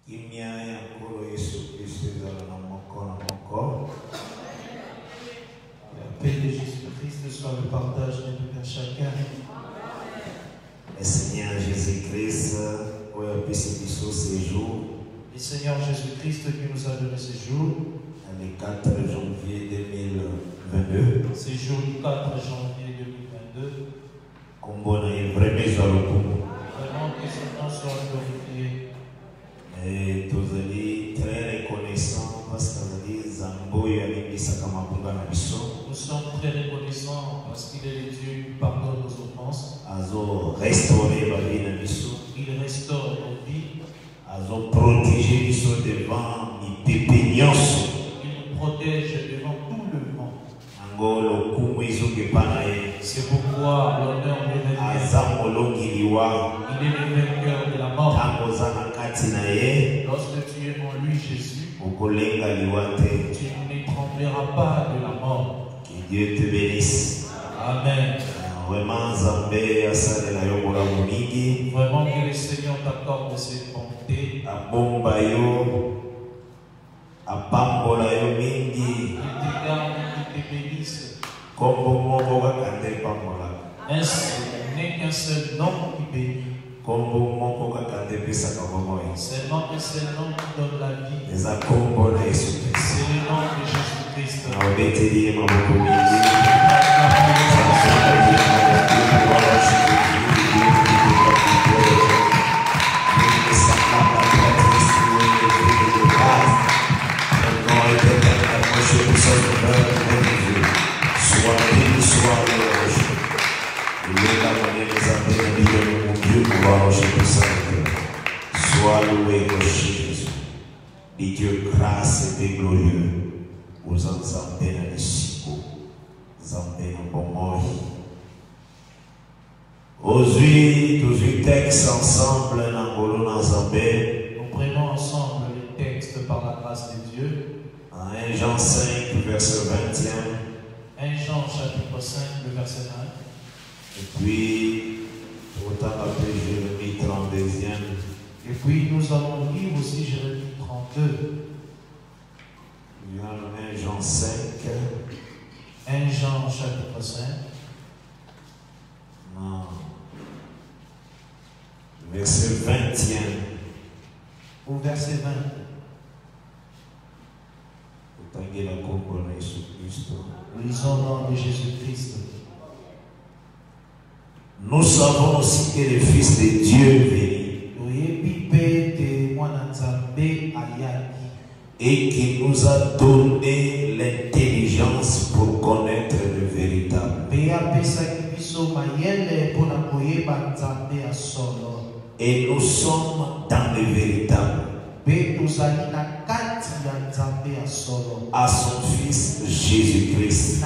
La paix de Jésus-Christ soit le partage de tout un chacun. Le Seigneur Jésus-Christ, Le Seigneur Jésus-Christ qui nous a donné ce jour, le 4 janvier 2022, ce jour du 4 janvier 2022, vraiment que son nom soit glorifié. et tous allez très reconnaissants parce que Nous sommes très reconnaissants parce qu'il est le Dieu qui pardonne nos offenses. restaurer la vie de Il restaure nos vies. protéger devant les pépignos. Il nous protège devant tout le vent. C'est pourquoi l'honneur lui revient. Il est le vainqueur de la mort. Lorsque tu es en lui, Jésus, tu ne trembleras pas de la mort. Que Dieu te bénisse. Amen. Vraiment Vraiment que le Seigneur t'accorde cette bonté. Il te garde, il te bénisse. N'est qu'un seul nom qui bénit. Seulement un seul nom qui donne la vie. C'est le nom de Jésus-Christ. Sois loué, Jésus. Et Dieu grâce et glorieux. Vous en avez un discours. Vous en avez un bon mot. Aujourd'hui, tous les textes ensemble dans Nous prenons ensemble les textes par la grâce de Dieu. 1 Jean 5, verset 21. 1 Jean chapitre 5, le verset 1. Et puis, autant appelé Jérémie 32e. Et puis nous allons lire aussi Jérémie 32. 1 Jean 5. 1 Jean chapitre 5. Non. Verset 21. Au verset 20. Lisons le nom de Jésus-Christ. Nous savons aussi que le Fils de Dieu venu et qui nous a donné l'intelligence pour connaître le véritable. Et nous sommes dans le véritable. À son Fils Jésus-Christ.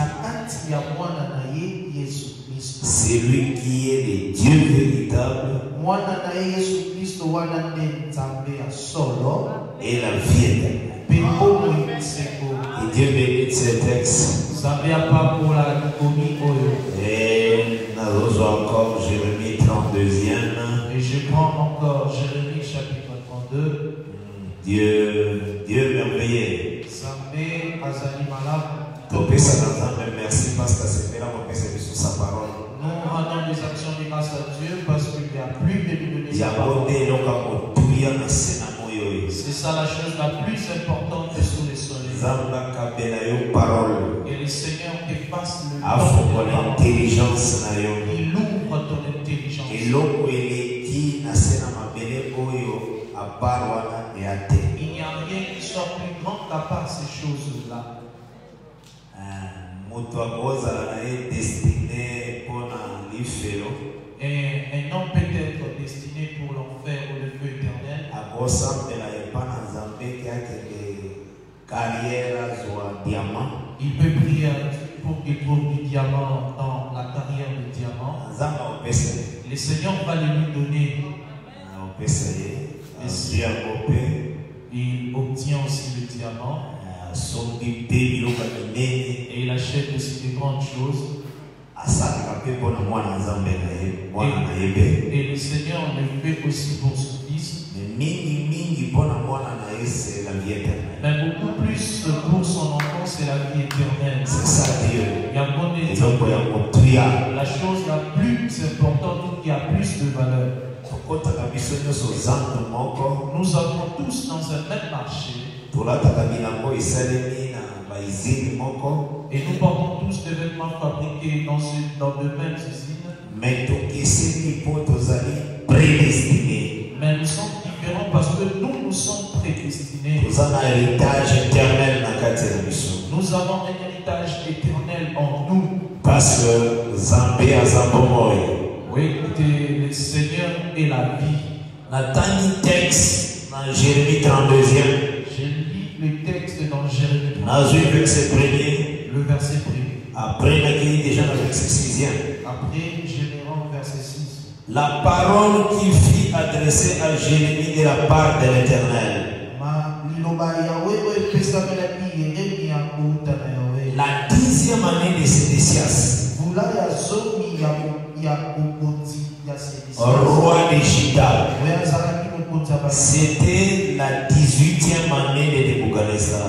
C'est lui qui est le Dieu véritable et la vie éternelle. Et Dieu bénit ces textes. Et nous avons encore Jérémie 32e. Et je prends encore Jérémie chapitre 32. Dieu merveilleux. Merci parce que c'est là qu'on peut servir sur sa parole. Nous rendons des actions de grâce à Dieu parce qu'il n'y a plus de nous donner sa parole. C'est ça la chose la plus importante sous le soleil. Et le Seigneur te fasse le don de l'intelligence. Il ouvre ton intelligence. Il n'y a rien qui soit plus grand qu'à part ces choses-là. Et un homme peut être destiné pour l'enfer ou le feu éternel. Il peut prier pour qu'il trouve du diamant dans la carrière de diamant. Le Seigneur va le lui donner. Il obtient aussi le diamant. Et il achète aussi de grandes choses. Et le Seigneur le fait aussi pour son fils. c'est la vie éternelle. Mais beaucoup plus pour son enfant, c'est la vie éternelle. C'est ça Dieu. La chose la plus importante qui a plus de valeur. Nous avons tous dans un même marché. Et nous portons tous des vêtements fabriqués dans de mêmes usines. Mais nous sommes différents parce que nous sommes prédestinés. Nous avons un héritage éternel. Nous avons un héritage éternel en nous. Parce que Zambé a Zambomoy. Oui, écoutez, le Seigneur est la vie. Natani texte dans Jérémie 32e. Je lis le texte dans Jérémie 32e. Le verset 1er. Après, il a déjà le verset 6e. Après, je lirai au verset 6. La parole qui fut adressée à Jérémie de la part de l'Éternel. La 10e année de Sédécias, roi de Juda, c'était la 18e année de Nebuchadnezzar.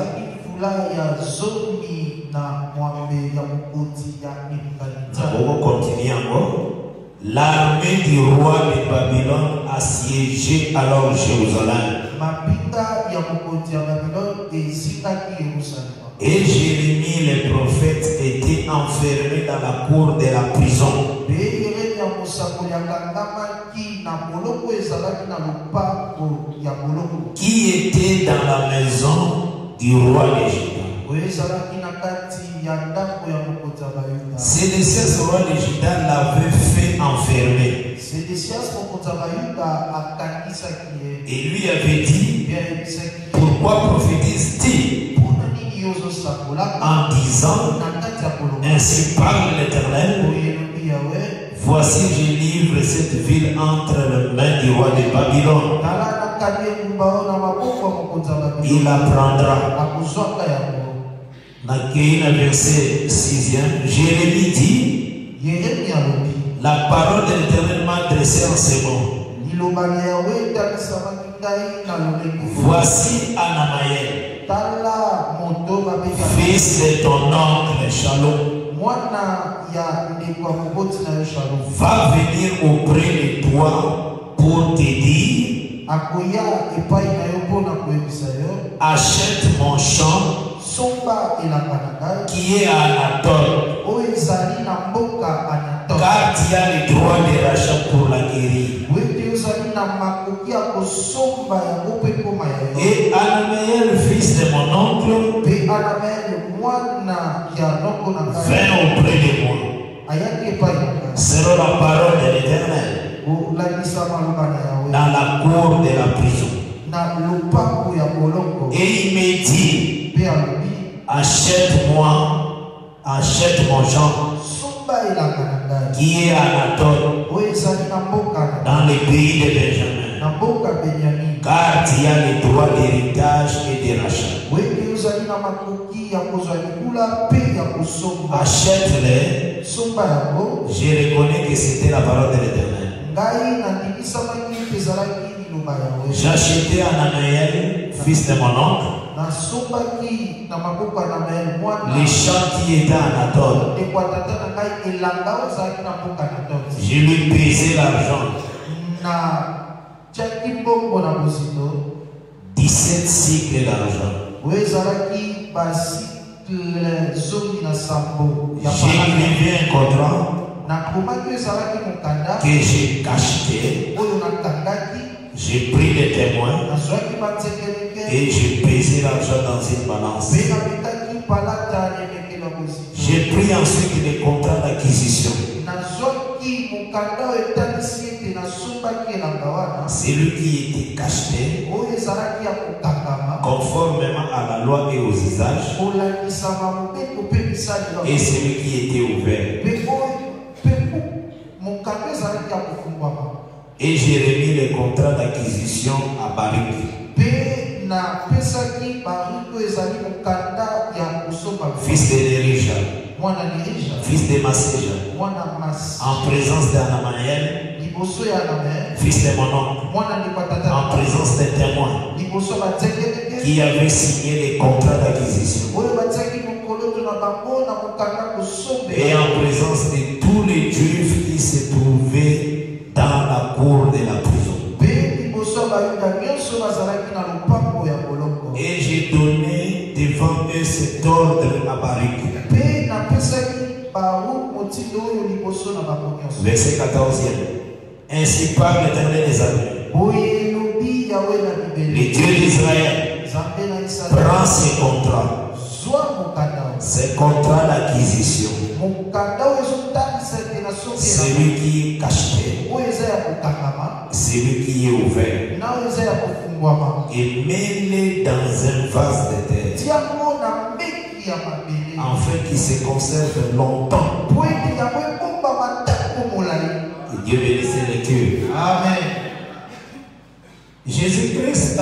On continue encore. L'armée du roi de Babylone assiégeait alors Jérusalem. Et Jérémie le prophète était enfermé dans la cour de la prison. Qui était dans la maison du roi de Juda. Sédécias, roi de Juda, l'avait fait enfermer. Et lui avait dit, pourquoi prophétise-t-il en disant, ainsi parle l'Éternel, voici je livre cette ville entre les mains du roi de Babylone. Il la prendra. Dans verset 6e, Jérémie dit, la parole de l'Éternel m'a adressé en ces mots. Voici Anamaël, fils de ton oncle Shalom, va venir auprès de toi pour te dire, achète mon champ qui est à Anatole, car tu as le droit de rachat pour la guérir. Et Anamaël, fils de mon oncle, vint auprès de moi, selon la parole de l'Éternel, dans la cour de la prison. Et il me dit, achète mon champ qui est à Anatole, dans le pays de Benjamin, car tu as le droit d'héritage et de rachat. Achète-les. Je reconnais que c'était la parole de l'Éternel. J'achetais Anamaël, fils de mon oncle, les champs qui étaient à Anatole. Je lui pesais l'argent. 17 cycles d'argent. J'ai écrit un contrat que j'ai cacheté. J'ai pris les témoins et j'ai pesé l'argent dans une balance. J'ai pris ensuite les contrats d'acquisition. Celui qui était cacheté, conformément à la loi et aux usages, et celui qui était ouvert. Et j'ai remis les contrats d'acquisition à Baruch, fils de Nerija, fils de Maséja, en présence d'Anamaël, fils de mon oncle, en présence des témoins. qui avaient signé les contrats d'acquisition. Et en présence de tous les Juifs qui se trouvaient dans la cour de la prison. Et j'ai donné devant eux cet ordre à Baruch. Verset 14e. Ainsi parle l'Éternel des armées, le Dieu d'Israël, prend ces contrats, ces contrats d'acquisition, celui qui est caché, celui qui est ouvert, et mets-les dans un vase de terre, afin qu'il se conserve longtemps. Et Dieu bénisse les lectures. Amen. Jésus-Christ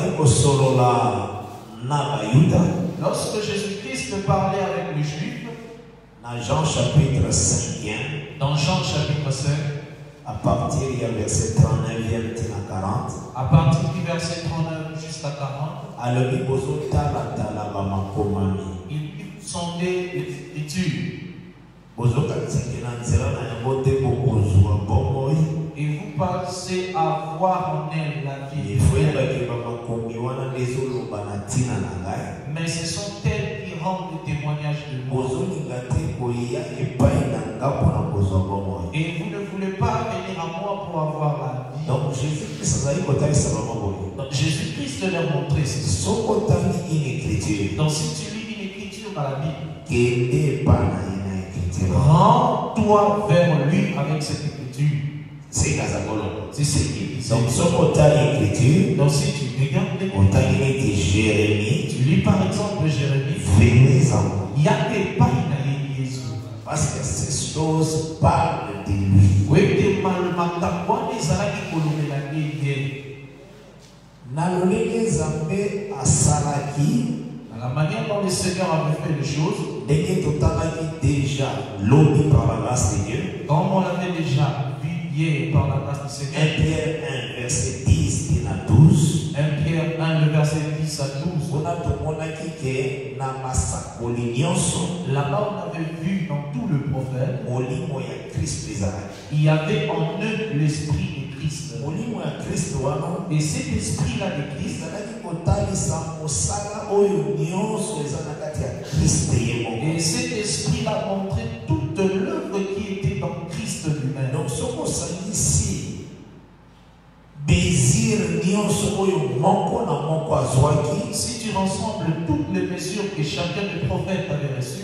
lorsque Jésus-Christ parlait avec les Juifs, dans Jean chapitre 5, dans Jean chapitre 5, à partir du verset 39 à 40, à partir du verset 39 jusqu'à 40, il sondait les Écritures. Et vous pensez avoir en elle la vie. Mais ce sont elles qui rendent le témoignage de moi. Et vous ne voulez pas venir à moi pour avoir la vie. Donc Jésus-Christ leur montrait ceci. Donc si tu lis une écriture dans la Bible, rends-toi vers lui avec cette écriture. C'est ce qu'il dit. Donc si tu regardes l'écriture, Jérémie, tu lis par exemple Jérémie, il y a des pailles dans Jésus. Parce que ces choses parlent de lui. Oui, des malmatambois, des arabes qui ont la manière dont le Seigneur avait fait les choses, déjà l'obéi par la grâce de Dieu. Comme on l'avait déjà vu hier par la grâce du Seigneur. 1 Pierre 1, verset 10 à 12. 1 Pierre 1, le verset 10 à 12. Là-bas, on avait vu dans tout le prophète, il y avait en eux l'esprit de Christ. Et cet esprit-là de Christ, et cet esprit-là montrait toute l'œuvre qui était dans Christ lui-même. Donc, ce qu'on s'est dit ici, si tu rassembles toutes les mesures que chacun des prophètes avait reçues,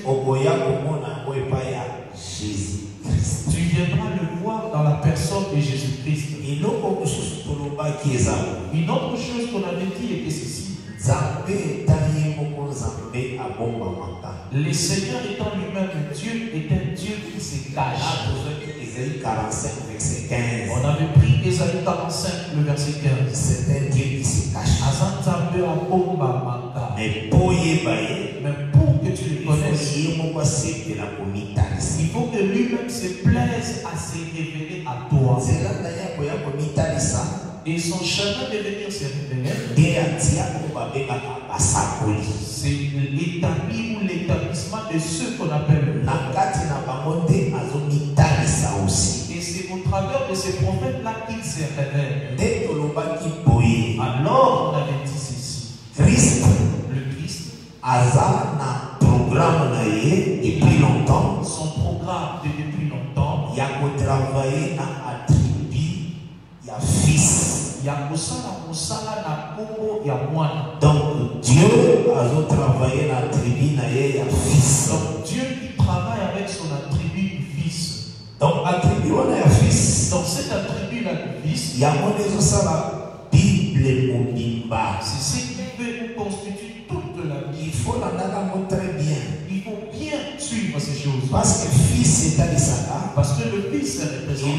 tu viendras le voir dans la personne de Jésus-Christ. Une autre chose qu'on avait dit était ceci. Le Seigneur étant lui-même Dieu est un Dieu qui se cache. Ésaïe 45, verset 15. On avait pris Ésaïe 45, le verset 15. C'est un Dieu qui se cache. Mais pour que tu le connaisses, il faut que lui-même se plaise à se révéler à toi. Et son chemin de venir se révéler, c'est l'établi ou l'établissement de ceux qu'on appelle. Et c'est au travers de ces prophètes-là qu'il se révèle. Alors on avait dit ceci. Le Christ depuis longtemps. Son programme depuis longtemps. Il y a travaillé dans l'attribut, il y a fils. Donc Dieu a travaillé dans l'attribut, il y a fils. Donc Dieu qui travaille avec son attribut du fils. Donc attribut, on a fils. Donc cet attribut-là du fils, il y a la Bible Mobimba. C'est ce qui veut constituer toute la Bible. Il faut la montrer bien. Il faut bien suivre ces choses. Parce que fils est à l'Isaka. Parce que le fils est représenté.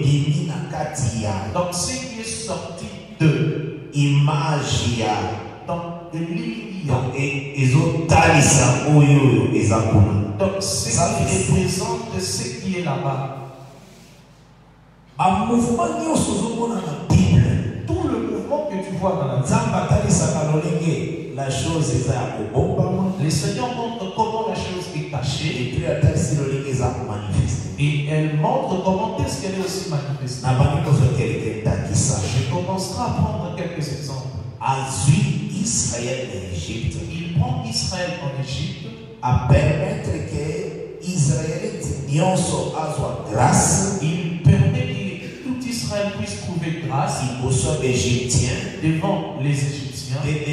Donc ce qui est sorti de Imagia. Donc de l'Ilia. Donc ils ont talisa oyo ezakuna. Donc ce qui représente ce qui est là-bas. Un mouvement tout le mouvement que tu vois dans la le Seigneur montre comment la chose est cachée. Et elle montre comment est-ce qu'elle est aussi manifestée. Je commencerai à prendre quelques exemples. Il prend Israël en Égypte à permettre que Israël grâce. Il permet que tout Israël puisse trouver grâce devant les Égyptiens.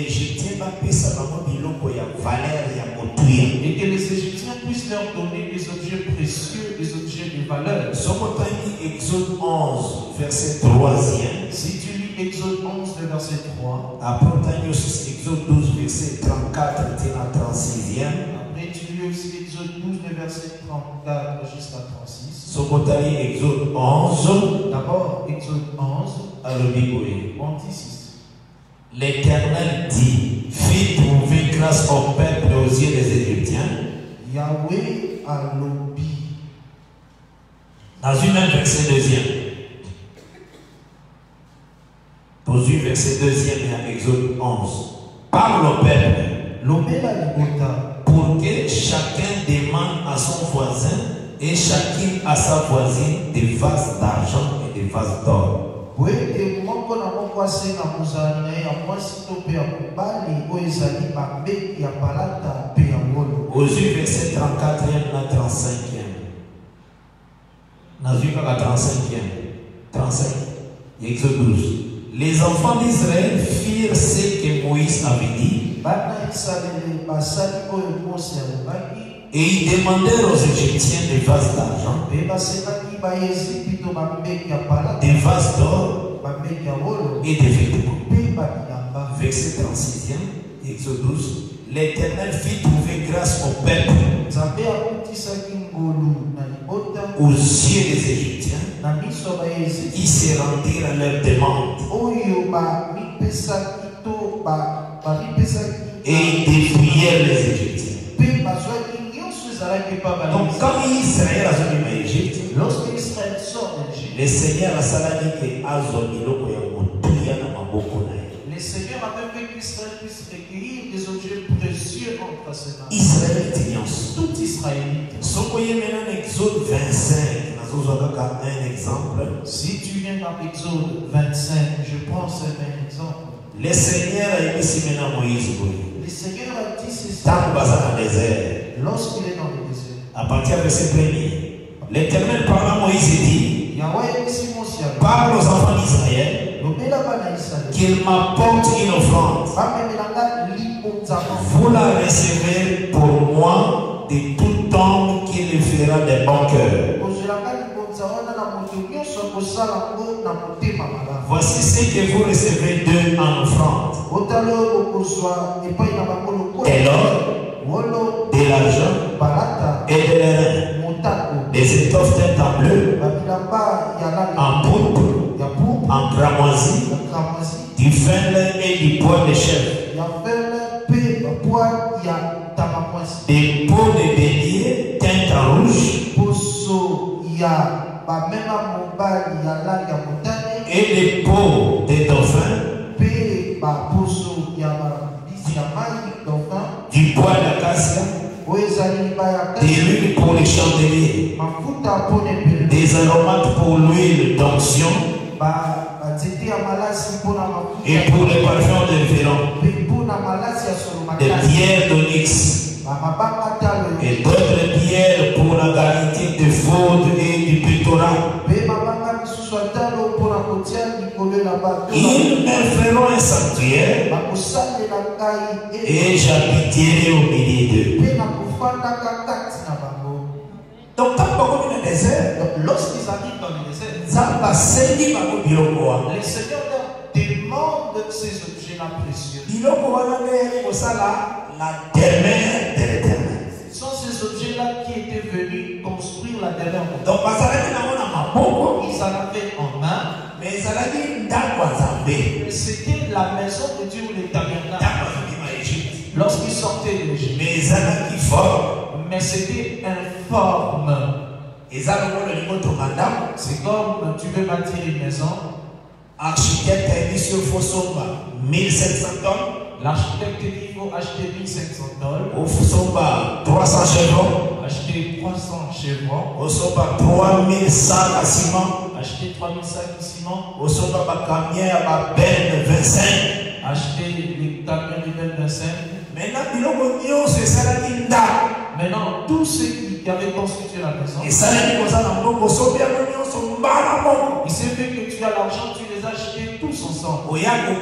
Et que les Égyptiens puissent leur donner des objets précieux, des objets de valeur. Exode 11, verset 3. Si tu lis Exode 11, le verset 3. Après, Exode 12, verset 34 à 36. Après, tu lis aussi Exode 12, le verset 34 jusqu'à 36. Exode 11. D'abord, Exode 11. On dit ceci. L'Éternel dit, fit trouver grâce au peuple aux yeux des Égyptiens. Yahweh a lobby. Dans une même verset deuxième. Dans une verset deuxième, il y a Exode 11. Parle au peuple. Pour que chacun demande à son voisin et chacune à sa voisine des vases d'argent et des vases d'or. Aux yeux verset 34 et 35. Dans une 35e. 35. Exode 12. Les enfants d'Israël firent ce que Moïse avait dit. Et ils demandèrent aux Égyptiens des vases d'argent, des vases d'or et des vêtements. Verset 36e, Exode 12. L'Éternel fit trouver grâce au peuple aux yeux des Égyptiens. Ils se rendirent à leur demande. Et ils dépouillèrent les Égyptiens. Donc, quand Israël a sorti d'Égypte, lorsque Israël sort d'Égypte, le Seigneur a saladi que azoniloko ya motuya na maboko na ye. Le Seigneur a même fait qu'Israël puisse recueillir des objets précieux entre ses mains. Israël tinios. Tout Israélite. Sokoye maintenant Exode 25. Un exemple. Si tu viens dans Exode 25, je prends ce même exemple. Le Seigneur a dit maintenant Moïse. Le Seigneur a dit ceci. Dans le désert. Lorsqu'il est dans le désert. À partir de verset 1er, l'Éternel parla à Moïse et dit, parle aux enfants d'Israël qu'ils m'apportent une offrande. Vous la recevez pour moi de tout homme qui le fera des bons cœurs. Voici ce que vous recevez d'eux en offrande. De l'or, de l'argent et de l'airain, des étoffes teintes en bleu, en pourpre, en cramoisi, du fenlin et du poil de chèvre, des peaux de bélier teintes en rouge, et des peaux de dauphin, du bois d'acacia, de l'huile pour les chandeliers, des aromates pour l'huile d'onction et pour les parfums de véron, des pierres d'onyx et d'autres pierres pour la qualité de faute et du pétorat. Ils me feront un sanctuaire et j'habiterai au milieu d'eux. Donc, quand on est dans le désert, lorsqu'ils arrivent dans le désert, le Seigneur leur demande ces objets-là précieux. La demeure de l'Éternel. Ce sont ces objets-là qui étaient venus construire la demeure. Donc, ils en avaient en main. Mais c'était la maison de Dieu, le tabernacle. Lorsqu'ils sortaient de l'Égypte. Mais c'était informe. C'est comme tu veux bâtir une maison. Architecte a dit sur Fosomba 1700 tonnes. L'architecte dit qu'il faut acheter 1500 tonnes. Au Fosomba 300 chevrons. Acheter 300 chevrons. Au Fosomba 3000 sacs à ciment. Acheter 3000 sacs de ciment. Au Fosomba camion à benne 25. Acheter les camions de benne 25. Maintenant, tous ceux qui avaient constitué la maison, il s'est fait que tu as l'argent, tu les as achetés tous ensemble.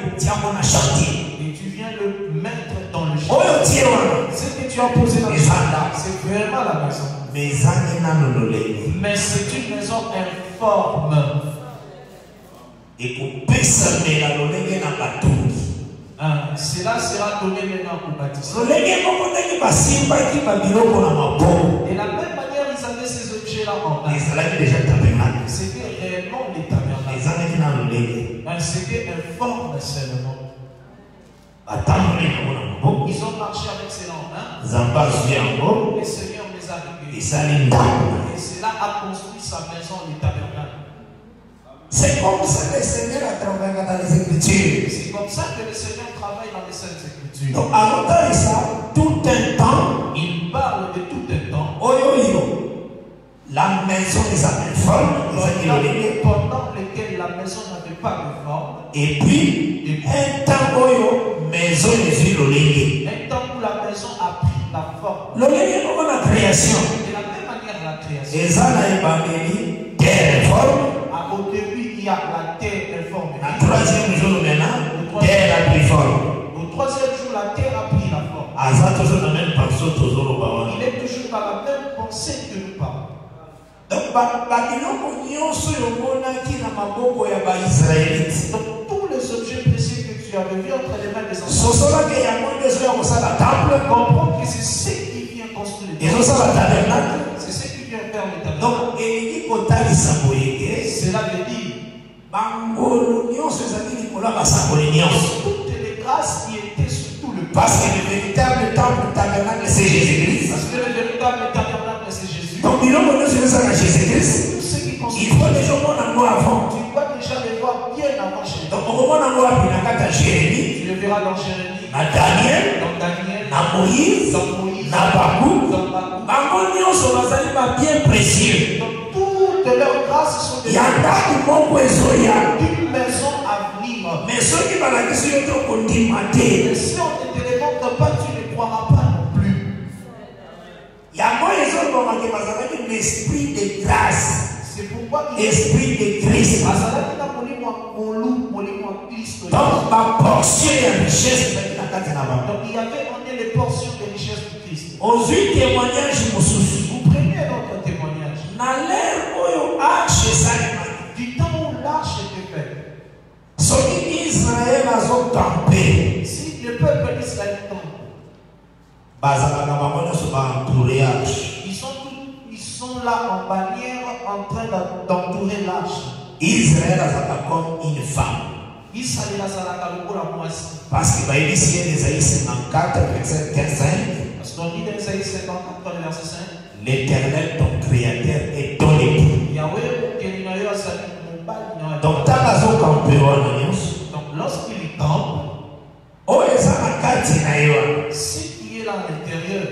Et tu viens le mettre dans le chantier. Ce que tu as posé dans le chantier, c'est vraiment la maison. Mais c'est une maison informe. Cela sera donné maintenant au bâtisseur. Et la même manière, ils avaient ces objets-là en main. C'était réellement les tabernacles. C'était informe seulement. Ils ont marché avec cela en main. Le Seigneur les a réglés. Et cela a construit sa maison, les tabernacles. C'est comme ça que le Seigneur a travaillé dans les Écritures. C'est comme ça que le Seigneur travaille dans les Saintes Écritures. Donc, avant ça, tout un temps, il parle de tout un temps. La maison des informes, pendant lequel la maison n'avait pas de forme. Et puis, un temps maison des un temps où la maison a pris la forme. La création. De la même manière, la création. Terre forme. Au début, il y a la terre informe. La troisième jour maintenant, terre a pris forme. Au troisième jour, la terre a pris la forme. Il est toujours dans la même pensée que nous parlons. Donc, tous les objets précieux que tu avais vus entre les mains des enfants, comprends que c'est ce qui vient construire le tabernacle. C'est ce qui vient faire le tabernacle. Donc, cela veut dire toutes les grâces qui étaient sur tout le parce que le véritable temple tabernacle c'est Jésus-Christ. Parce que le véritable tabernacle c'est Jésus. Donc il faut déjà voir avant. Tu dois déjà les voir bien avant chez donc on va Jérémie. Tu le verras dans Jérémie. Dans Daniel. Dans Moïse. Dans Bakou. Bien précieux. Donc toutes leurs grâces sont des une maison à venir. Mais ceux qui vont la question mais si on ne te les montre pas, tu ne croiras pas non plus. Il y a l'esprit de grâce. C'est pourquoi esprit de Christ. Donc ma portion de richesse. Donc il y avait on est les portions de richesse de Christ. Aux 8 témoignages, vous prenez notre témoignage. Du temps où l'arche était faite. Israël a campé. Si le peuple d'Israël tombe, ils sont là en bannière en train d'entourer l'arche. Israël a comme une femme. Israël a parce que ici Ésaïe 54 verset 15. Parce qu'on dit dans Ésaïe 54 verset 5. L'Éternel ton créateur est ton époux. Donc lorsqu'il campe, ce qui est là à l'intérieur,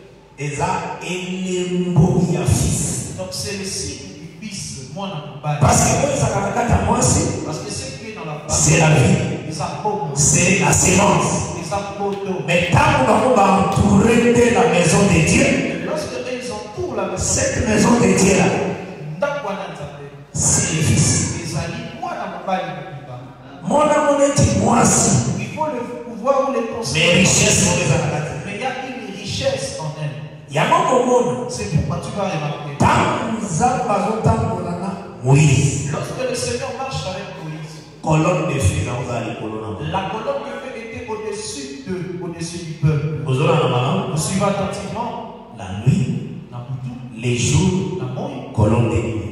donc c'est le signe du fils. Parce que ce qui est dans la femme, c'est la vie, c'est la sémence. Mais tant qu'on va entourer de la maison de Dieu, cette maison de Dieu là, c'est le fils. Mon amour est moi aussi. Il faut le pouvoir ou les conseils. Mais richesse, mais il y a une richesse en elle. Il y a mon c'est pourquoi tu vas remarquer. Moïse. Lorsque le Seigneur marche avec Moïse, colonne de feu, la colonne de feu était au-dessus du peuple. Vous suivez attentivement. La nuit, les jours, colonne de nuit.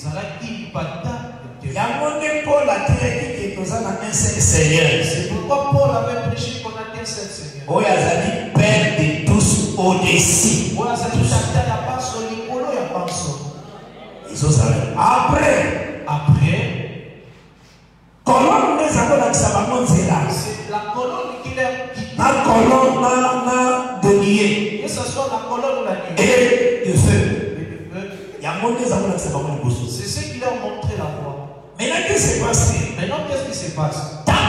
C'est pourquoi Paul avait prêché qu'on a qu'un seul Seigneur. Père de tous au-dessus. Après, colonne La colonne de lier. Que ce soit la colonne ou la nuée. Et de feu. C'est ce qui leur a montré la voie. Maintenant, qu'est-ce qui se passe? Maintenant, qu'est-ce qui se passe?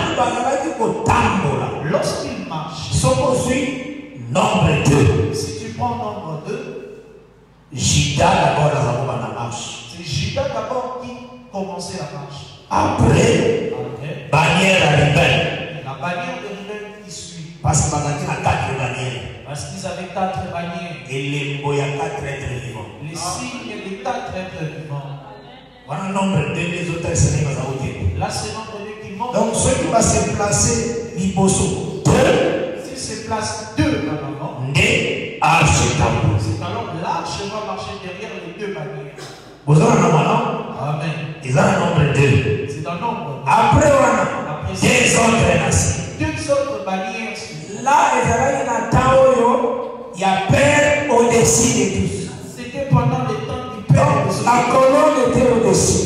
Lorsqu'ils marchent, nombre 2. Si tu prends nombre 2, Judas d'abord la marche. C'est Judas d'abord qui commençait la marche. Après, bannière à rebelle. La bannière de rebelle qui suit. Parce qu'il y a 4 bannières. Parce qu'ils avaient 4 bannières. Et les mots, il y a 4 êtres vivants. Les signes des 4 êtres vivants. Voilà le nombre 2, les autres êtres vivants. Là, c'est nombre 2 qui monte. Donc, ceux qui vont se placer, l'hyposo 2. S'ils se placent 2 en avant, c'est alors l'arche va marcher derrière les 2 bannières. Vous avez un nombre, non? Amen. Ils ont un nombre 2. C'est un nombre. Après, on a 2 autres nations. 2 autres bannières. Là, il y a Père au-dessus de tous. C'était pendant le temps du Père. La colonne était au-dessus.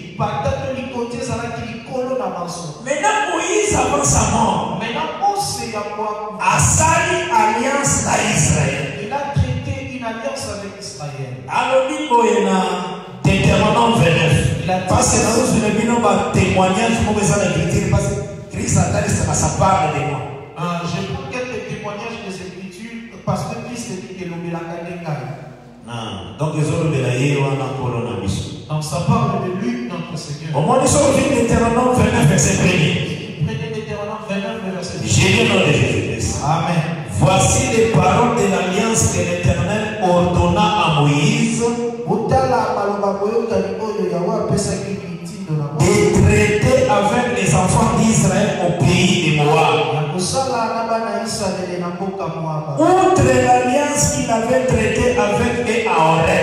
Maintenant, Moïse, avant sa mort, a sali alliance à Israël. Il a traité une alliance avec Israël. Alors, il y a Deutéronome 29. Parce que nous avons un témoignage pour les Écritures. Parce que Christ a dit que ça parle de moi. Je prends quelques témoignages des Écritures parce que Christ dit que l'homme est la donc, les autres de la donc, ça parle de lui, notre Seigneur. Au moins, nous sommes venus Deutéronome 29, verset 1er. Prenez Deutéronome 29, verset 1er. J'ai le nom de Jésus-Christ. Amen. Voici les paroles de l'alliance que l'Éternel ordonna à Moïse de traiter avec les enfants d'Israël au pays de Moab. Outre l'alliance qu'il avait traitée avec eux à Horeb.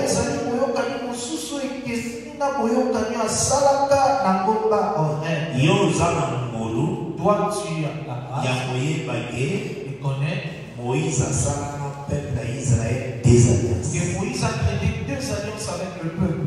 Toi, tu as la grâce. Moïse a salama peuple d'Israël des alliances. Que Moïse a traité 2 alliances avec le peuple.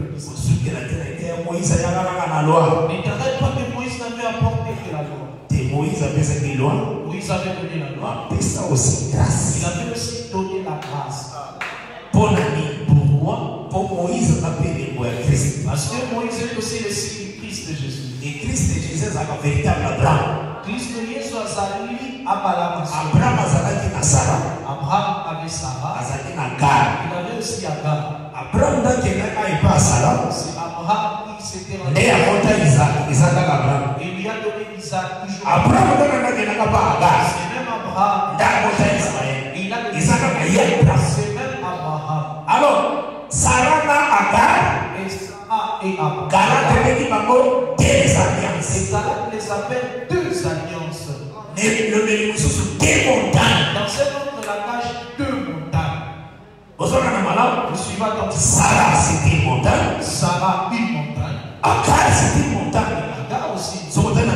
N'éternel pas que Moïse n'avait apporté que la loi. Moïse avait cette loi. Moïse avait donné la loi. Il avait aussi donné la grâce. Pour moi, pour Moïse, on appelle le Christ. Parce que Moïse est aussi le signe du Christ de Jésus. Et Christ de Jésus est un véritable Abraham. Christ de Jésus a zali Abraham. Abraham a zali na Sarah. Abraham avait Sarah. A zali na Agar. Il avait aussi Agar. Abraham n'a qu'à pas Sarah. C'est Abraham qui s'était rendu. Et a monté Isaac. Isaac à Abraham. Et il lui a donné Isaac toujours. Abraham n'a qu'à pas Agar. C'est même Abraham. N'a monté Ismaël. Et il a donné Isaac à Abraham. C'est même Abraham. Alors, Sarah n'a Agar. Et Sarah et Abraham. Galat les alliances. Et Galat les appelle 2 alliances. Le même sous 2 montagnes. Dans cet autre langage, 2 montagnes. Vous suivez donc Sarah, c'est une montagne. Sarah, une montagne. Agar, c'est une montagne. Agar aussi. Si tu lis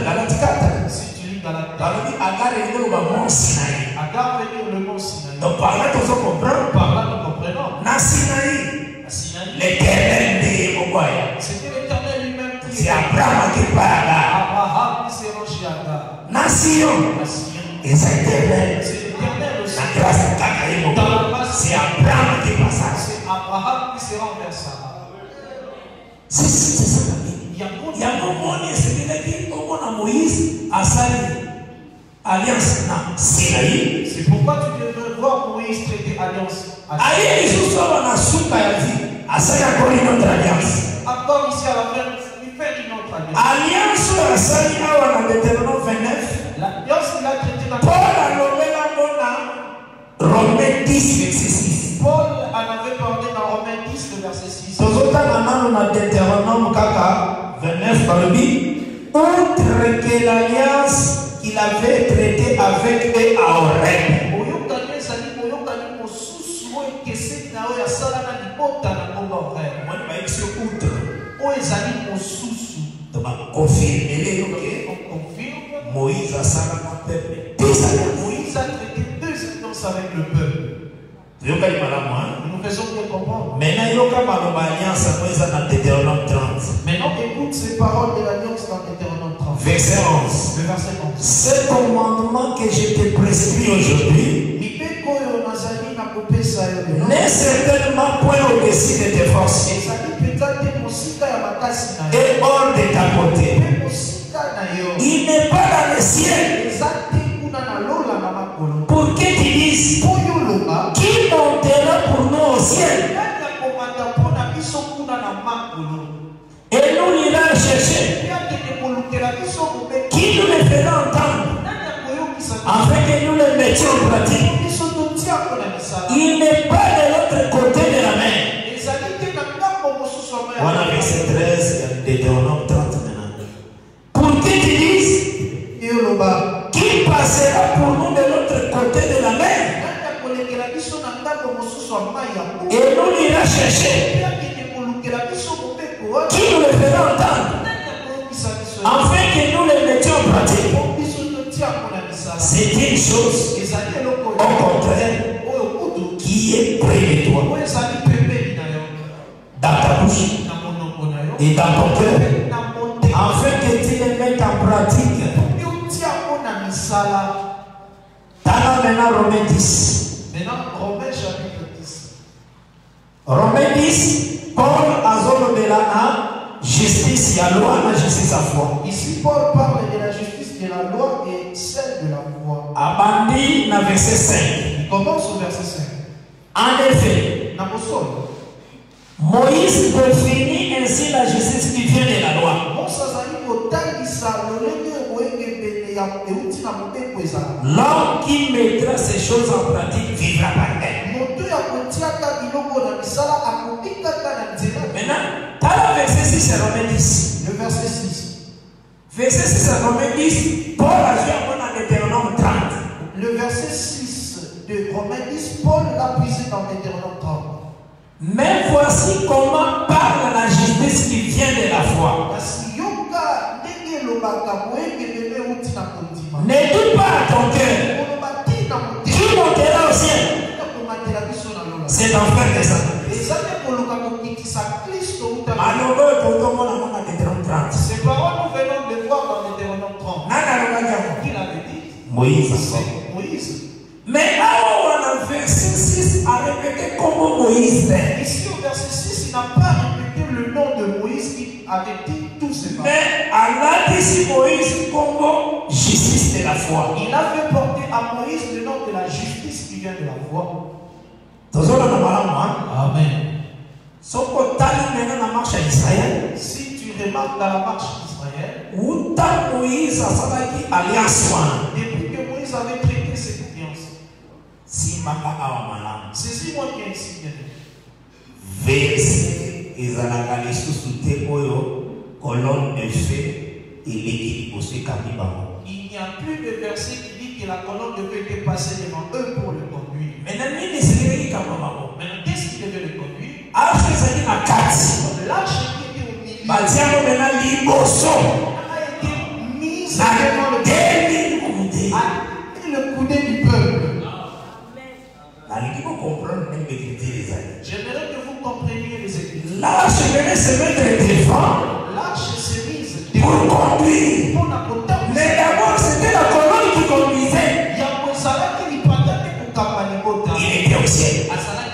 Galat 4. Agar est le mont Sinaï. Agar veut dire le mont Sinaï. Donc par là, nous comprenons. Par là, nous comprenons. Na Sinaï. L'Éternel de Mogoya. C'était l'Éternel lui-même qui c'est Abraham qui parle là. Abraham qui s'est rendu à Agar. Nation. Et c'est Éternel. C'est l'Éternel aussi. La grâce de Kakaïmo. C'est Abraham qui passe. C'est Abraham qui se rend vers Sarah. C'est ça. Il y a un moment, c'est-à-dire qu'on a Moïse à Sali. Alliance na Sinaï. C'est pourquoi tu devrais voir Moïse traiter alliance. Allez, Jésus soit dans la soupe à la vie. À ça, il y a encore une autre alliance. Encore ici à la fin, il fait une autre alliance. Alliance à Sali, on a Deutéronome 29. L'alliance qu'il a traité dans Paul a nommé la mona Romains 10, verset 6. Paul en avait parlé dans Romains 10, verset 6. Tozotan on a Deutéronome 29 par lui. Outre que l'alliance qu'il avait traité avec eux à Horeb. Moïse a salé un peuple. Moïse a traité 2 alliances avec le peuple. Nous faisons bien comprendre. Maintenant, écoute ces paroles de l'alliance dans Deutéronome 30. Verset 11. Le verset 11. Ce commandement que je t'ai prescrit aujourd'hui n'est certainement point au-dessus de tes forces et hors de ta portée. Il n'est pas dans le ciel pour que tu dises qui montera pour nous au ciel et nous l'ira chercher, qui nous le fera entendre afin que nous le mettions en pratique. Il n'est pas de l'autre côté de la mer. Voilà verset 13 de Deutéronome 30 maintenant. Pour que tu dises qui passera pour nous de l'autre côté de la mer et nous l'ira chercher, qui nous le fera entendre afin que nous le mettions en pratique. C'est une chose au contraire qui est près de toi, dans ta bouche et dans ton cœur, afin que tu les mettes en pratique. Maintenant Romains 10. Romains chapitre 10. Romains 10, Paul a de la justice, il y a loi, la justice à foi. Ici, Paul parle de la justice de la loi et celle de la foi. Abandi na verset 5. Il commence au verset 5. En effet, Moïse définit ainsi la justice qui vient de la loi. L'homme qui mettra ces choses en pratique vivra par elle. Maintenant, dans le verset 6 et Romains 10. Le verset 6. Verset 6 et Romains 10, Paul a dit en Deutéronome 30. Le verset 6 de Romains 10, Paul l'a puisé dans Deutéronome 30. Mais voici comment parle la justice qui vient de la foi. Ne doute pas à ton cœur. Qui montera au ciel? C'est l'enfer des Saints. Ces paroles nous venons de voir dans Deutéronome 30. Qui l'avait dit? Moïse. Moïse. Mais alors on a verset 6 a répété comment Moïse est. Ici au verset 6, il n'a pas répété le nom de Moïse qui avait dit tous ces paroles. Mais Allah dit si Moïse comme justice de la foi. Il a fait porter à Moïse le nom de la justice qui vient de la foi. Amen. Si tu remarques dans la marche d'Israël, Moïse a alliance. Depuis que Moïse avait traité cette alliance, saisis-moi bien ici, bien. Verset ezalaka lisusu te oyo colonne de feu elekiki kosi kamibamo. Il n'y a plus de verset qui dit que la colonne de feu était passée devant eux pour le conduire. Maintenant, qu'est-ce qui devait le conduire? L'arche qui était au milieu a été mise devant le peuple, le coudé du peuple. J'aimerais que vous compreniez les Écritures. L'arche venait se mettre devant. L'arche s'est mise pour conduire. Mais d'abord, c'était la colonne qui conduisait. Il était au ciel.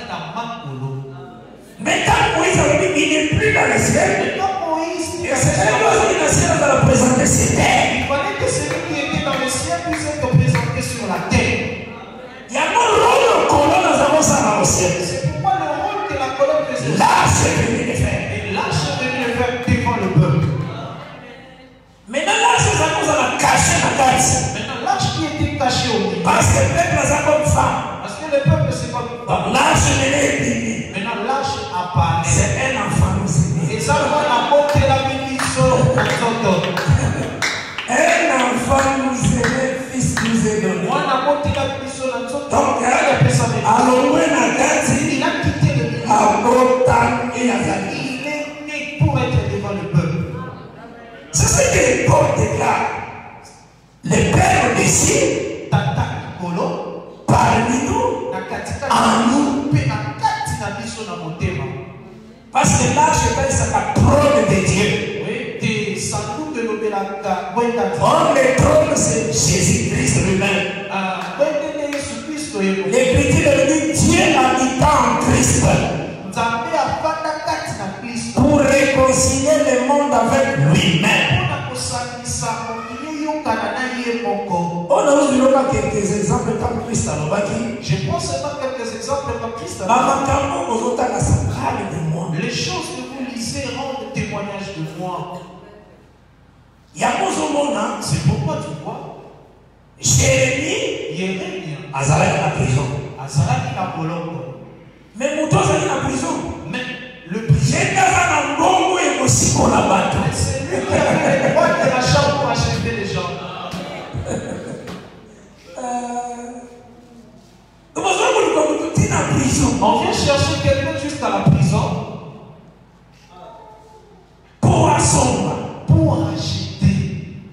Mais quand Moïse a dit qu'il n'est plus dans le ciel, et c'est là que le ciel va le présenter sur terre. Il fallait que celui qui était dans le ciel puisse être présenté sur la terre. Il y a un rôle de colonne dans le ciel. C'est pourquoi le rôle que la colonne faisait. L'arche est venue le faire. Et l'arche est venue le faire devant le peuple. Maintenant, l'arche est caché la carte. Maintenant, l'arche qui était cachée au milieu. Parce que le peuple est comme femme. Parce que le peuple c'est comme femme. L'arche venait d'aimer. Maintenant, l'arche apparaît. C'est un enfant aussi. Et ça, on a monté la bénédiction. Un enfant nous aimait, fils nous est donné. On a monté la bénédiction. Donc, allons-nous la carte. Il a quitté le milieu. Il est né pour être devant le peuple. C'est ce que Paul déclare. Le Père décide parmi nous, en nous. Parce que là, je pense que c'est la preuve de Dieu. Oui, sans doute de quelques exemples comme Christ a Je prends seulement quelques exemples comme Christ a Les choses que vous lisez rendent témoignage de moi. C'est pourquoi tu vois Jérémie azalaki na prison. azalaki na boloko. Mais moto azalaki na prison. Mais le prisonnier na mbongo ekosikola bato. C'est lui qui avait le droit de l'achat pour acheter les gens. On vient chercher quelqu'un jusqu'à la prison pour acheter.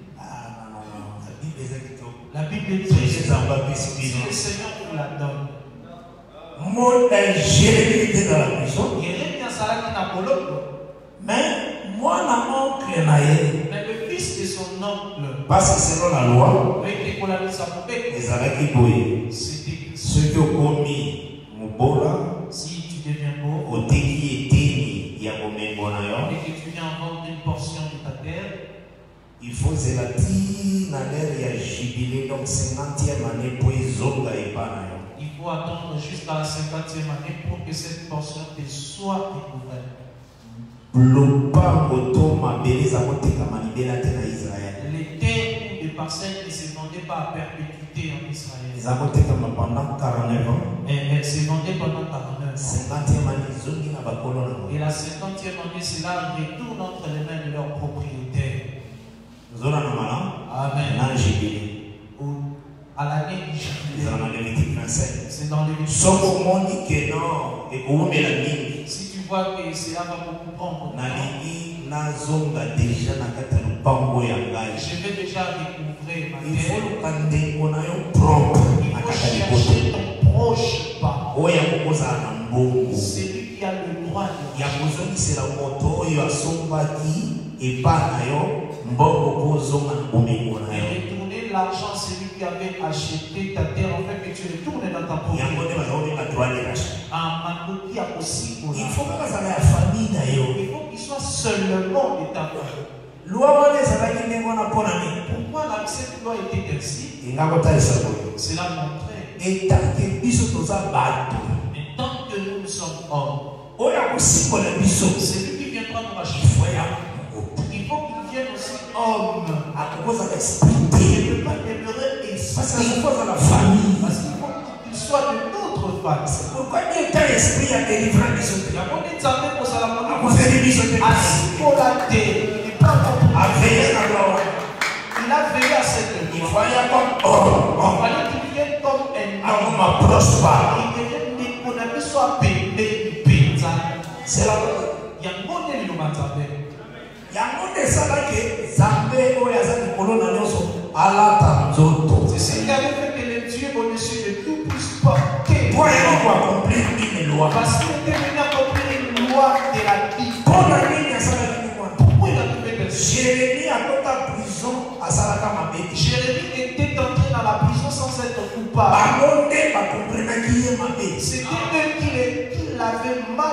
La Bible dit que si le Seigneur nous la donne. Jérémie était dans la prison. Mais moi, mais le fils de son oncle, parce que selon la loi, c'était ceux qui ont commis si tu deviens pauvre et que tu viens vendre une portion de ta terre, il faut zélati na l'air ya jubilé donc 50e année pour ezonga epana. Il faut attendre jusqu'à la 50e année pour que cette portion te soit découverte. Les terres ou les parcelles ne se vendaient pas à perpétuité en Israël. Elles se vendaient pendant 49 ans. 50e année, et la 50e année, cela retourne entre les mains de leurs propriétaires. Amen. À l'année du jubilé. C'est dans le si tu vois que cela va beaucoup prendre, je vais déjà découvrir ma terre. Il faut chercher ton proche pas. C'est lui qui a le droit de retourner l'argent, c'est lui qui avait acheté ta terre, en fait que tu retournes dans ta propriété. Il faut qu'il soit seulement de ta famille. Pourquoi cette loi était ainsi? Cela montrait. Et tant que nous sommes hommes, c'est lui qui viendra nous racheter. Il faut qu'il vienne aussi homme. Il ne peut pas demeurer esprit. Parce qu'il faut qu'il soit de notre famille. C'est pourquoi il est esprit à délivrer les autres. Il a monté de sa main pour ça la monnaie. Il a veillé à cette loi. Il fallait qu'il vienne comme un homme. Il devait qu'on a pu soit payé. C'est la loi. Il y a un bon élément dans ta vie. C'est ce qui avait fait que les dieux au-dessus de tout puissent porter. Parce qu'il était venu accomplir une loi de la vie. Pourquoi il a trouvé que Jérémie était entré dans la prison sans être coupable. C'était eux qui l'avaient mal.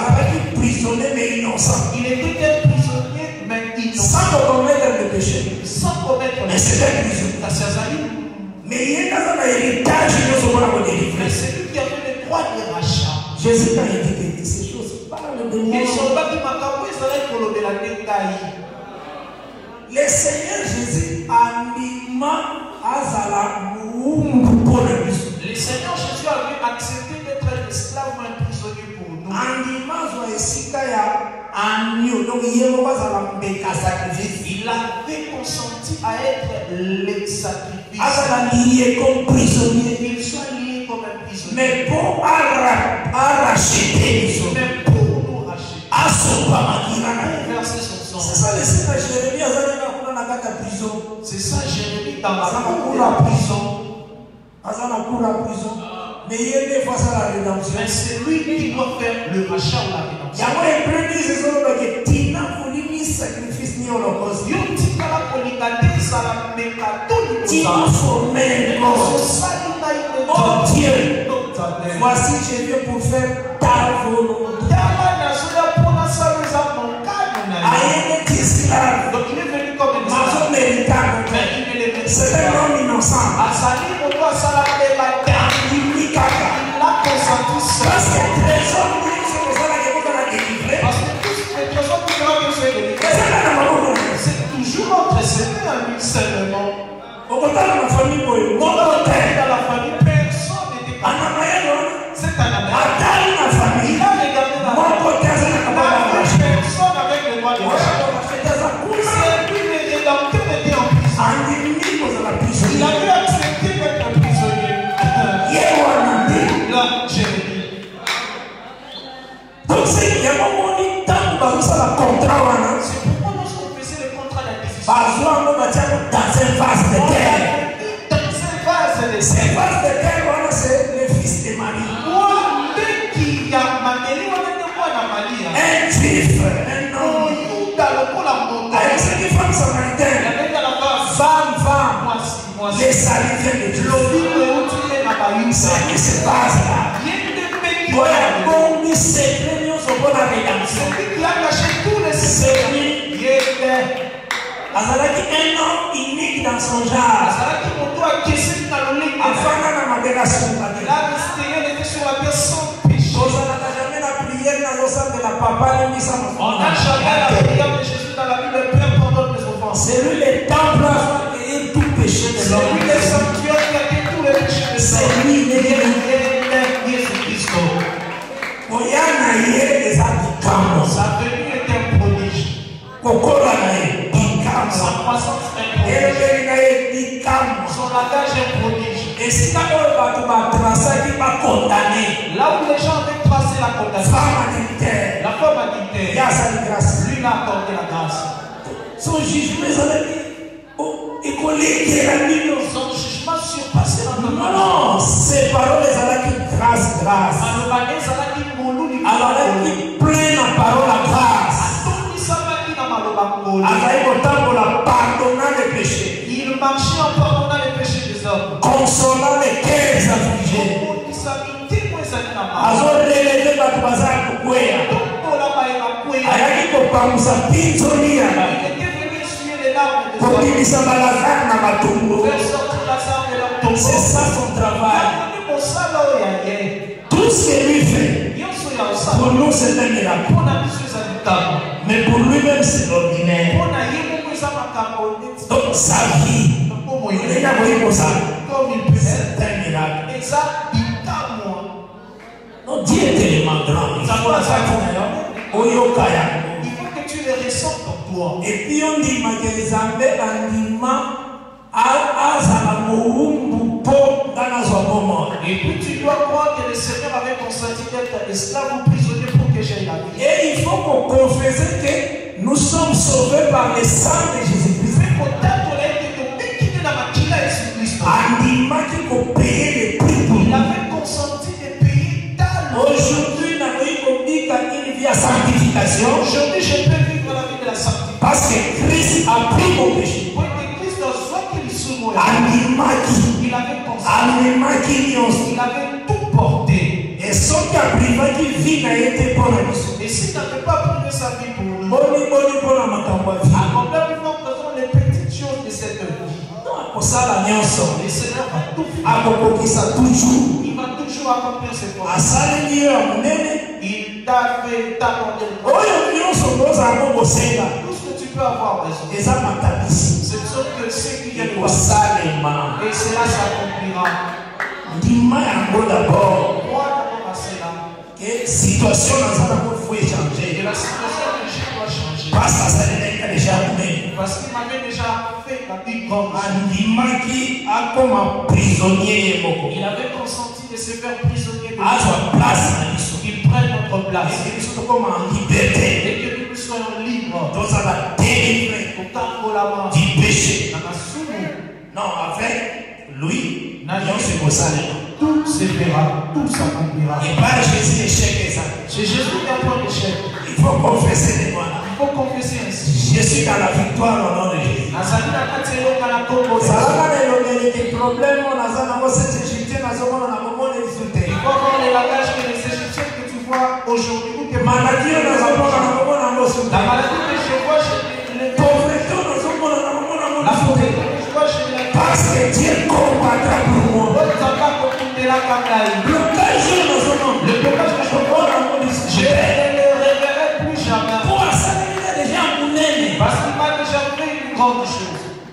Il était un prisonnier mais innocent. Sans commettre le péché. Mais c'était un prisonnier. Mais c'est lui qui avait le droit de rachat. Jésus a indiqué que ces choses parlent de moi. Le Seigneur Jésus le Seigneur Jésus avait accepté d'être un esclave ou un prisonnier pour nous. Il avait consenti à être le sacrifice. Il soit lié comme un prisonnier. Mais pour nous racheter. Verser son sang. C'est ça le Seigneur Jérémie. C'est ça Jérémie dans la prison. Mais c'est lui qui doit faire le rachat ou la rédemption. Oh Dieu, voici je viens pour faire ta volonté. Donc il est venu comme un esclave. C'est un homme innocent. Parce que trésor c'est toujours notre Seigneur à lui seulement. Dans la famille, personne n'était capable. C'est un ami. Il a regardé la famille. Personne avec le droit de marcher. C'est lui le rédempteur était en prison. Il avait accepté d'être prisonnier. Là, Jérémie. Donc c'est qu'il y a un moment où il t'a contrat. C'est pourquoi lorsqu'on faisait le contrat d'acquisition, dans un vase de terre. Ces vases de terre, c'est le fils de Marie. Un juif, un homme. Avec cette femme samaritaine. Femme. Les salivés de Dieu. C'est qui se passe là. Voilà, bon, c'est premiers au bon rédemption. C'est lui. Azalaki un homme unique dans son genre. Afin de la c'est lui le temple et tout péché de l'homme. C'est lui le sa venue est un prodige. Sa croissance est un prodige. Son langage est un prodige. Là où les gens avaient tracé la condamnation, la femme adultère, lui l'a accordé la grâce. Son jugement surpassait la non, ces paroles grâce. Alors il plein la parole à grâce. Pardonnant les péchés. Il marchait en pardonnant les péchés des hommes. Consolant les cœurs affligés. C'est ça son travail. Tout ce que lui fait, pour nous c'est un miracle. Mais pour lui-même c'est l'ordinaire. Donc sa vie, c'est un miracle. Non, Dieu est tellement grand. Il faut que tu le ressentes pour toi. Et puis on dit que les Ambés et puis tu dois croire que le Seigneur avait consenti d'être esclave ou prisonnier pour que j'aie la vie. Et il faut qu'on confesse que nous sommes sauvés par le sang de Jésus-Christ. Il avait consenti de payer ta loi. Aujourd'hui, il vit à sanctification. Aujourd'hui, je peux vivre la vie de la sanctification. Parce que Christ a pris mon péché. Il avait consenti. Il avait tout porté. Et son capriva qui vit n'a été pour la vie. Et si tu n'avais pas privé sa vie pour nous, accomplissement faisons les petites choses de cette vie. Pour ça, la Le Seigneur va tout faire. Il va toujours accomplir ses promesses. Il t'a fait t'accorder le tout ce que tu peux avoir besoin. Ce sont que ceux qui viennent voir. Et cela s'accomplira. Moi d'abord Moi d'abord à cela. que situation dans sa vie faut changer. Et la situation que je dois changer. Parce que ça n'est déjà parce qu'il m'avait déjà fait la vie grande. Il avait consenti de se faire prisonnier de qu'il prenne notre place. Et que nous soyons libres. Du péché. Non, avec lui, tout se fera, tout s'accomplira. Et pas Jésus l'échec et ça. C'est Jésus qui a pris l'échec. Il faut confesser les mois. Il faut confesser ainsi. Je suis dans la victoire au nom de Jésus. Aujourd'hui, la maladie que je vois chez les la pauvreté que je vois chez les parce que Dieu combat blocage dans son nom. Le blocage que je vois dans mon esprit, je ne le révélerai plus jamais. Pour ça, il a déjà monnaie. Parce qu'il m'a déjà fait une grande chose.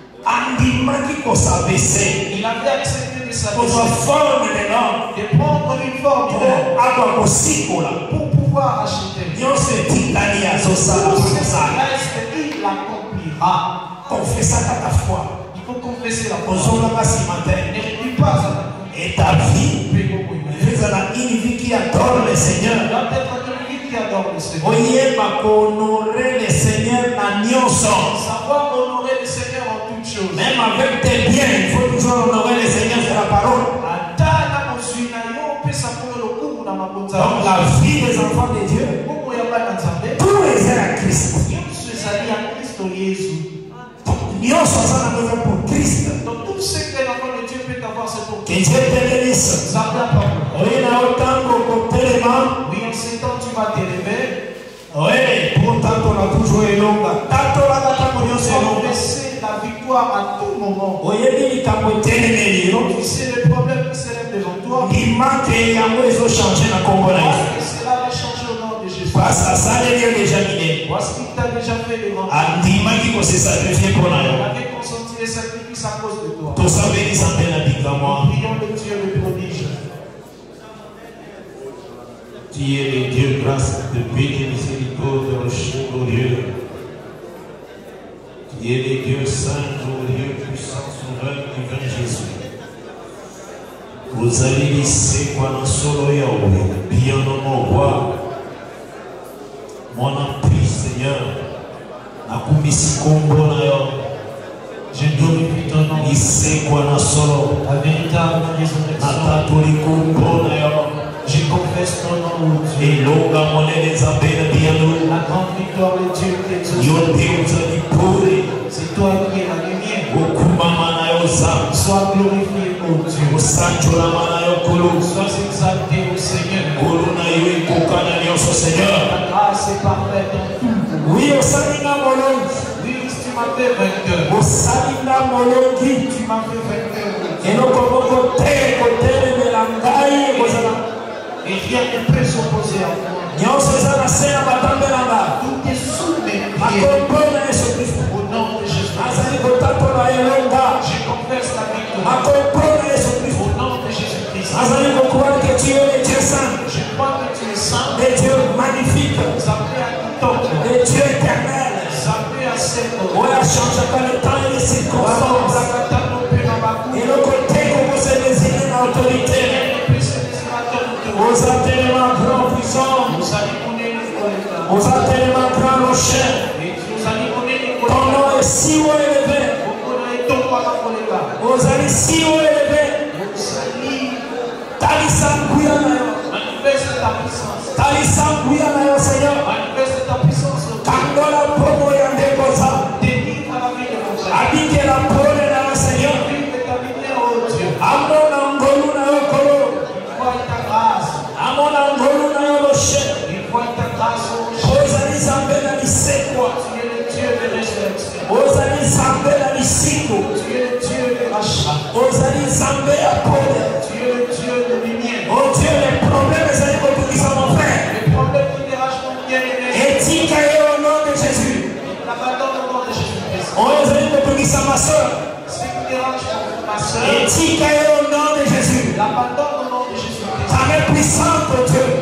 Il avait accepté de s'abaisser, de prendre une forme pour pouvoir acheter. Tout ce reste, il l'accomplira. Confesse à ta foi. Il faut confesser la foi. Ne pas et ta vie, une vie qui adore le Seigneur. Honorer le Seigneur à savoir honorer le Seigneur en toutes choses. Même avec tes biens, il faut toujours honorer le Seigneur sur la parole. Donc la vie des enfants de Dieu, tout est à Christ. Nous sommes pour Christ. Donc tout ce que l'enfant de Dieu peut avoir, c'est pour que Dieu te bénisse. Oui, en ce temps tu vas t'élever. Oui, pourtant on a toujours été long. La victoire à tout moment. C'est le problème qui s'élève devant toi. Cela va changer au nom de Jésus. Parce qu'il t'a déjà fait le grand. Il avait consenti les sacrifices à cause de toi. Prions le Dieu le prodige. Tu es le Dieu grâce de paix et miséricorde, rocher glorieux. Tu es le Dieu saint, glorieux, puissant, souverain, divin Jésus. Vous allez laisser quoi dans solo Yahweh, bien dans mon roi. Mon empire, Seigneur, na kumisi kombo na yo. Je glorifie ton nom. Laissez quoi dans solo. La véritable résurrection. Na tatoli kombo na yo. Je confesse ton nom, Dieu. Et longa monnaie des appels bien nous. La grande victoire de Dieu qui exauce. C'est toi qui es la lumière. Sois glorifié, mon Dieu. Sois exalté au Seigneur. Ta grâce est parfaite en tout. Oui, oui, tu m'as fait vainqueur. Tu m'as fait vainqueur. Et rien ne peut s'opposer à moi. Tout est sous mes pieds. Au nom de Jésus. Je confesse la victoire. Au nom de Jésus-Christ. Je crois que tu es saint. Le Dieu magnifique. Le Dieu éternel. On a changé par le temps et les circonstances. Et le côté que vous avez désiré l'autorité. Vous êtes tellement grand puissant. Vous êtes tellement grand rocher. Ton nom est si haut élevé. Vous êtes si haut élevé. Talissan Guyana. Manifeste ta puissance. Talissan Guyana, Seigneur. Manifeste ta puissance. Kandola Promo Yande Kosa. Délivre la vie de mon Seigneur. Habite la parole de Seigneur. Vive ta lumière, oh Dieu. Amon Angoluna Yokolo. Il voit ta grâce. Amon Angoluna Yoloshe. Il voit ta grâce, oh Dieu. Ozali Zambela Lisekwa. Tu es le Dieu de résurrection. Ozali Zambela Lisiko. Tu es le Dieu de rachat. Ozali Zambela Pole. Tu es le Dieu de lumière. Oh Dieu, les problèmes, les animaux qui sont mon frère. Les problèmes qui dérangent mon bien-aimé. Éthique au nom de Jésus. L'abandon au nom de Jésus-Christ. Oh, les animaux qui sont ma soeur. Ce qui dérange ma soeur. Éthique au nom de Jésus. L'abandon au nom de Jésus-Christ. Ta main puissante, oh Dieu.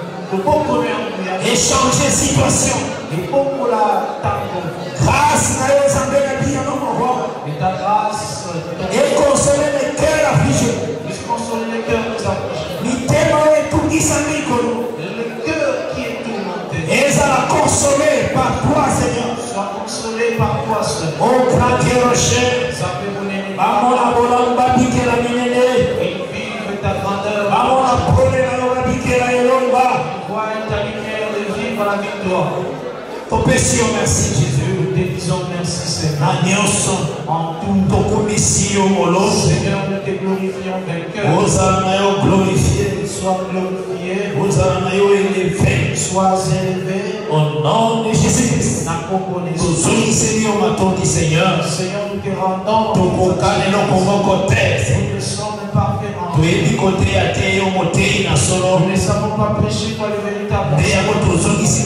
Et changer situation. Et pour la table. Grâce à Dieu, ça me bien dans mon roi. Et ta grâce. Et consoler les cœurs affligés. Et consoler les cœurs affligés. Mi tema et tout qui s'en le cœur qui est tourmenté. Et ça va consoler par toi, Seigneur. Sois consolé par toi, Seigneur. Oh, grand Dieu rocher. Ça fait mon ennemi. Maman la bolamba pique la minene. Et vive ta grandeur. Maman la pole la loba pique la elomba. Vois ta lumière de vivre la victoire. Ton péché, merci Jésus. Nous te disons merci Seigneur. En tout ton commission, Seigneur, nous te glorifions vainqueur. Vous glorifié. Sois glorifié. Vous élevé. Sois élevé. Au nom de Jésus-Christ. Seigneur, nous te rendons. Nous ne sommes parfaits en Nous ne savons pas prêcher quoi le véritable.